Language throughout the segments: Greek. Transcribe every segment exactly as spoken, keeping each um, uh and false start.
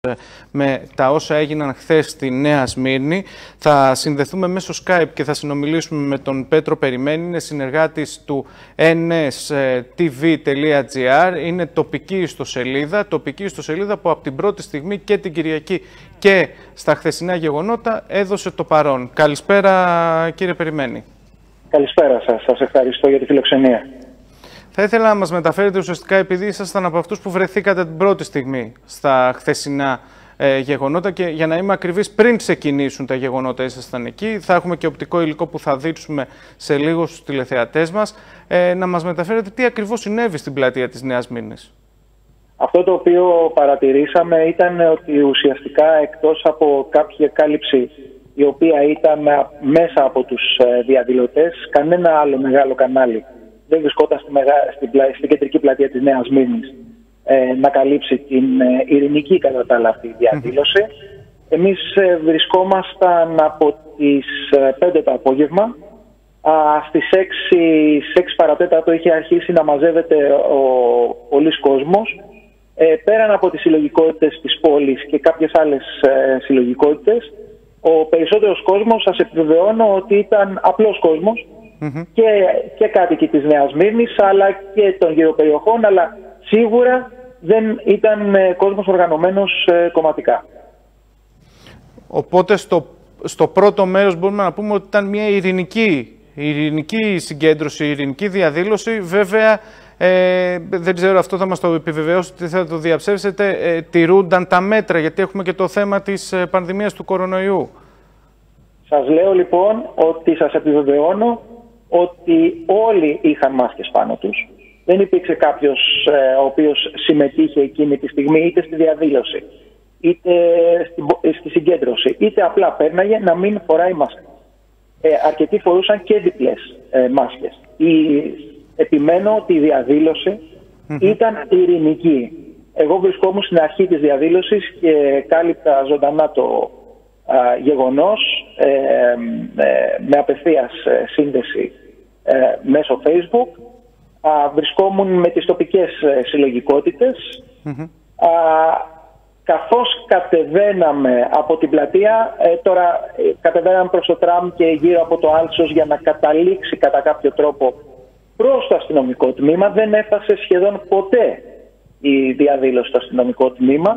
με τα όσα έγιναν χθες στη Νέα Σμύρνη. Θα συνδεθούμε μέσω Skype και θα συνομιλήσουμε με τον Πέτρο Περιμένη. Είναι συνεργάτης του εν ες τι βι τελεία τζι άρ. Είναι τοπική ιστοσελίδα, τοπική ιστοσελίδα που από την πρώτη στιγμή και την Κυριακή και στα χθεσινά γεγονότα έδωσε το παρόν. Καλησπέρα κύριε Περιμένη. Καλησπέρα σας. Σας ευχαριστώ για τη φιλοξενία. Θα ήθελα να μας μεταφέρετε ουσιαστικά, επειδή ήσασταν από αυτούς που βρεθήκατε την πρώτη στιγμή στα χθεσινά ε, γεγονότα, και για να είμαι ακριβής, πριν ξεκινήσουν τα γεγονότα ήσασταν εκεί. Θα έχουμε και οπτικό υλικό που θα δείξουμε σε λίγο στους τηλεθεατές μας. Ε, να μας μεταφέρετε τι ακριβώς συνέβη στην πλατεία της Νέας Σμύρνης. Αυτό το οποίο παρατηρήσαμε ήταν ότι ουσιαστικά, εκτός από κάποια κάλυψη η οποία ήταν μέσα από τους διαδηλωτές, κανένα άλλο μεγάλο κανάλι δεν βρισκόταν στη μεγα... στην, πλα... στην κεντρική πλατεία της Νέας Σμύρνης ε, να καλύψει την ε, ειρηνική κατά τα άλλα αυτή διαδήλωση. Εμείς ε, βρισκόμασταν από τις ε, πέντε το απόγευμα. Α, στις έξι παρατέταρτο είχε αρχίσει να μαζεύεται ο πολλής κόσμος. Ε, πέραν από τις συλλογικότητες της πόλης και κάποιες άλλες ε, συλλογικότητες, ο περισσότερος κόσμος, σας επιβεβαιώνω ότι ήταν απλός κόσμος, mm-hmm. και, και κάτοικοι της Νέας Σμύρνης αλλά και των γύρω περιοχών, αλλά σίγουρα δεν ήταν ε, κόσμος οργανωμένος ε, κομματικά. Οπότε στο, στο πρώτο μέρος μπορούμε να πούμε ότι ήταν μια ειρηνική, ειρηνική συγκέντρωση, ειρηνική διαδήλωση. Βέβαια, ε, δεν ξέρω, αυτό θα μας το επιβεβαιώσετε, θα το διαψεύσετε, ε, τηρούνταν τα μέτρα, γιατί έχουμε και το θέμα της ε, πανδημίας του κορονοϊού. Σας λέω λοιπόν ότι σας επιβεβαιώνω ότι όλοι είχαν μάσκες πάνω τους. Δεν υπήρξε κάποιος ε, ο οποίος συμμετείχε εκείνη τη στιγμή είτε στη διαδήλωση, είτε στη, στη συγκέντρωση, είτε απλά πέρναγε να μην φοράει μάσκα. Ε, αρκετοί φορούσαν και διπλές ε, μάσκες. Η, επιμένω ότι η διαδήλωση mm-hmm. ήταν ειρηνική. Εγώ βρισκόμουν στην αρχή της διαδήλωσης και κάλυπτα ζωντανά το α, γεγονός ε, ε, με απευθείας ε, σύνδεση ε, μέσω Facebook. Α, βρισκόμουν με τις τοπικές ε, συλλογικότητες. Mm-hmm. Α, καθώς κατεβαίναμε από την πλατεία, ε, τώρα ε, κατεβαίναμε προς το τραμ και γύρω από το Άλσος για να καταλήξει κατά κάποιο τρόπο προς το αστυνομικό τμήμα. Δεν έφτασε σχεδόν ποτέ η διαδήλωση στο αστυνομικό τμήμα.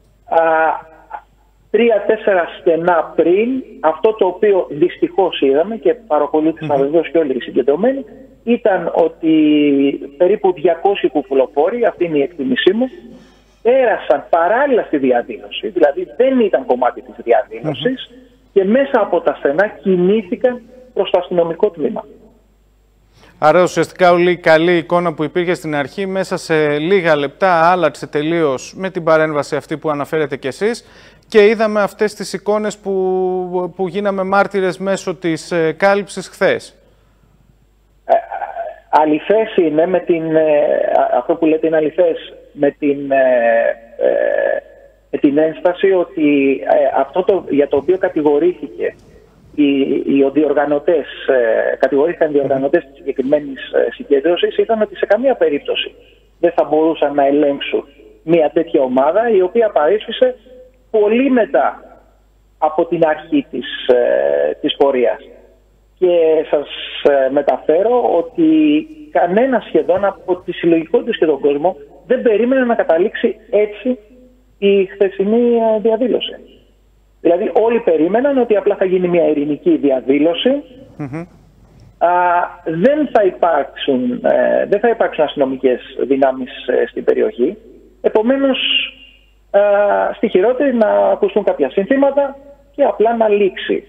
Τρία-τέσσερα στενά πριν, αυτό το οποίο δυστυχώς είδαμε και παρακολούθησαν mm-hmm. βεβαίως και όλοι οι συγκεντρωμένοι, ήταν ότι περίπου διακόσιοι κουφουλοφόροι, αυτή είναι η εκτίμησή μου, πέρασαν παράλληλα στη διαδήλωση, δηλαδή δεν ήταν κομμάτι της διαδήλωσης, mm-hmm. και μέσα από τα στενά κινήθηκαν προς το αστυνομικό τμήμα. Άρα ουσιαστικά όλη η καλή εικόνα που υπήρχε στην αρχή μέσα σε λίγα λεπτά άλλαξε τελείως με την παρέμβαση αυτή που αναφέρετε κι εσείς, και είδαμε αυτές τις εικόνες που, που γίναμε μάρτυρες μέσω της ε, κάλυψης χθες. Ε, αληθές είναι, με την, ε, αυτό που λέτε είναι αληθές, με την, ε, ε, με την ένσταση ότι ε, αυτό το, για το οποίο κατηγορήθηκε Οι, οι διοργανωτές, ε, κατηγορήθηκαν οι διοργανωτές της συγκεκριμένης ε, συγκέντρωσης, ήταν ότι σε καμία περίπτωση δεν θα μπορούσαν να ελέγξουν μια τέτοια ομάδα, η οποία παρέσφισε πολύ μετά από την αρχή της, ε, της πορείας. Και σας ε, μεταφέρω ότι κανένα σχεδόν από τις συλλογικότητες και τον κόσμο δεν περίμενε να καταλήξει έτσι η χθεσινή ε, διαδήλωση. Δηλαδή όλοι περίμεναν ότι απλά θα γίνει μια ειρηνική διαδήλωση, mm-hmm. α, δεν, θα υπάρξουν, ε, δεν θα υπάρξουν αστυνομικές δυνάμεις ε, στην περιοχή, επομένως α, στη χειρότερη να ακουστούν κάποια συνθήματα και απλά να λήξει.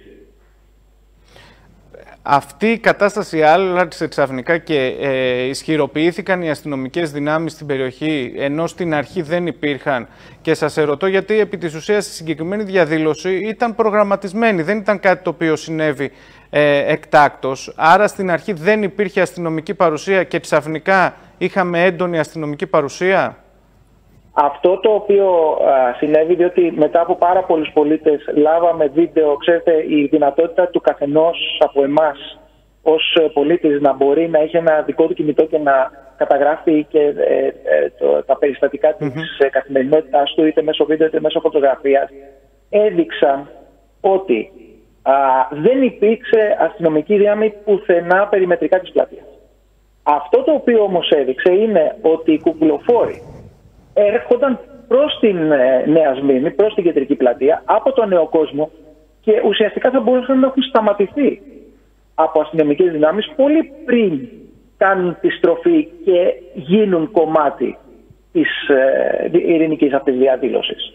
Αυτή η κατάσταση άλλαξε ξαφνικά και ε, ισχυροποιήθηκαν οι αστυνομικές δυνάμεις στην περιοχή, ενώ στην αρχή δεν υπήρχαν. Και σας ερωτώ γιατί επί της ουσίας η συγκεκριμένη διαδήλωση ήταν προγραμματισμένη, δεν ήταν κάτι το οποίο συνέβη ε, εκτάκτως. Άρα στην αρχή δεν υπήρχε αστυνομική παρουσία και ξαφνικά είχαμε έντονη αστυνομική παρουσία. Αυτό το οποίο α, συνέβη, διότι μετά από πάρα πολλούς πολίτες λάβαμε βίντεο, ξέρετε, η δυνατότητα του καθενός από εμάς ως πολίτης να μπορεί να έχει ένα δικό του κινητό και να καταγράφει και ε, ε, το, τα περιστατικά της mm-hmm. καθημερινότητάς του, είτε μέσω βίντεο είτε μέσω φωτογραφίας, έδειξαν ότι α, δεν υπήρξε αστυνομική δύναμη πουθενά περιμετρικά της πλατείας. Αυτό το οποίο όμως έδειξε είναι ότι οι κουκουλοφόροι έρχονταν προς την ε, Νέα Σμύρνη, προς την κεντρική πλατεία, από τον Νέο Κόσμο, και ουσιαστικά θα μπορούσαν να έχουν σταματηθεί από αστυνομικές δυνάμεις πολύ πριν κάνουν τη στροφή και γίνουν κομμάτι της ε, ειρηνικής αυτής διαδήλωσης.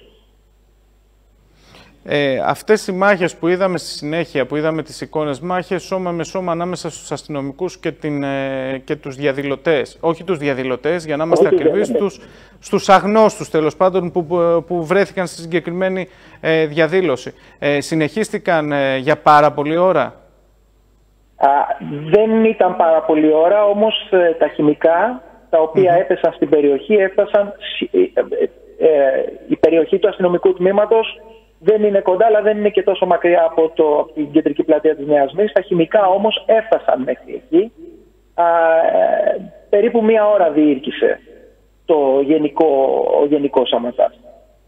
Ε, αυτές οι μάχες που είδαμε στη συνέχεια, που είδαμε τις εικόνες, μάχες σώμα με σώμα ανάμεσα στους αστυνομικούς και, την, ε, και τους διαδηλωτές. Όχι τους διαδηλωτές, για να είμαστε ακριβείς, τους, στους αγνώστους τέλος πάντων που, που, που βρέθηκαν στη συγκεκριμένη ε, διαδήλωση. Ε, συνεχίστηκαν ε, για πάρα πολλή ώρα. Α, δεν ήταν πάρα πολλή ώρα, όμως ε, τα χημικά τα οποία mm-hmm. έπεσαν στην περιοχή έφτασαν. Ε, ε, ε, η περιοχή του αστυνομικού τμήματος δεν είναι κοντά, αλλά δεν είναι και τόσο μακριά από, το, από την κεντρική πλατεία της Νέας Σμύρνης. Τα χημικά όμως έφτασαν μέχρι εκεί. Α, ε, περίπου μία ώρα διήρκησε το γενικό, ο γενικός σαματάς.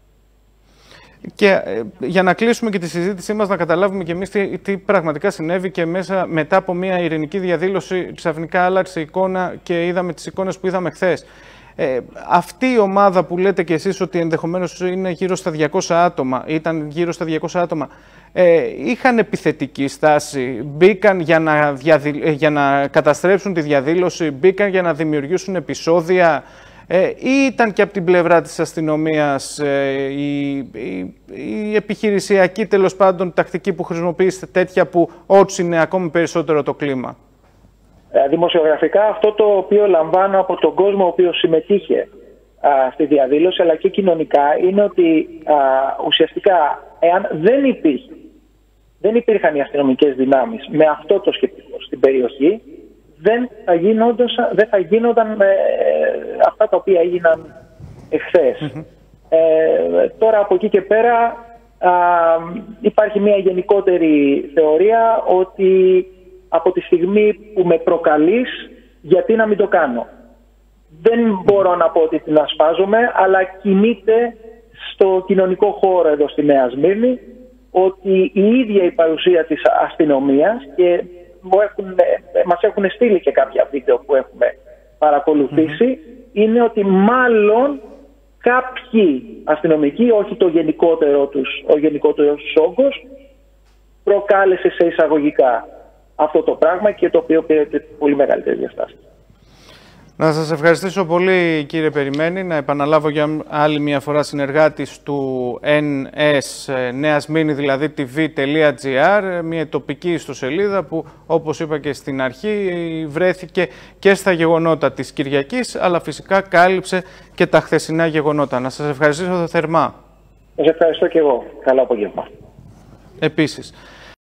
Και ε, για να κλείσουμε και τη συζήτησή μας, να καταλάβουμε και εμείς τι, τι πραγματικά συνέβη, και μέσα μετά από μια ειρηνική διαδήλωση ξαφνικά άλλαξε η εικόνα και είδαμε τις εικόνες που είδαμε χθες. Ε, αυτή η ομάδα που λέτε και εσείς ότι ενδεχομένως είναι γύρω στα διακόσια άτομα, ήταν γύρω στα διακόσια άτομα, ε, είχαν επιθετική στάση, μπήκαν για να, διαδη... για να καταστρέψουν τη διαδήλωση, μπήκαν για να δημιουργήσουν επεισόδια, ε, ή ήταν και από την πλευρά της αστυνομίας ε, η, η, η επιχειρησιακή τέλος πάντων τακτική που χρησιμοποιήσετε, τέτοια που ότσινε ακόμη περισσότερο το κλίμα? Δημοσιογραφικά, αυτό το οποίο λαμβάνω από τον κόσμο ο οποίος συμμετείχε α, στη διαδήλωση, αλλά και κοινωνικά, είναι ότι α, ουσιαστικά εάν δεν υπήρχε, δεν υπήρχαν οι αστυνομικές δυνάμεις με αυτό το σκεπτικό στην περιοχή, δεν θα γίνονταν, δεν θα γίνονταν ε, αυτά τα οποία έγιναν εχθές. Mm-hmm. Ε, τώρα από εκεί και πέρα α, υπάρχει μια γενικότερη θεωρία ότι από τη στιγμή που με προκαλείς, γιατί να μην το κάνω? Δεν μπορώ να πω ότι την ασπάζομαι, αλλά κινείται στο κοινωνικό χώρο εδώ στη Νέα Σμύρνη ότι η ίδια η παρουσία της αστυνομίας, και μου έχουν, μας έχουν στείλει και κάποια βίντεο που έχουμε παρακολουθήσει, mm-hmm. είναι ότι μάλλον κάποιοι αστυνομικοί, όχι το γενικότερο τους, ο γενικότερος όγκος, προκάλεσε σε εισαγωγικά αυτό το πράγμα, και το οποίο πήρε πολύ μεγαλύτερη διαστάση. Να σας ευχαριστήσω πολύ, κύριε Περιμένη. Να επαναλάβω για άλλη μια φορά συνεργάτης του εν ες Νέα Σμύρνη, δηλαδή τι βι τελεία τζι άρ, μια τοπική ιστοσελίδα που, όπως είπα και στην αρχή, βρέθηκε και στα γεγονότα της Κυριακής, αλλά φυσικά κάλυψε και τα χθεσινά γεγονότα. Να σας ευχαριστήσω θερμά. Σας ευχαριστώ και εγώ. Καλό απόγευμα. Επίσης.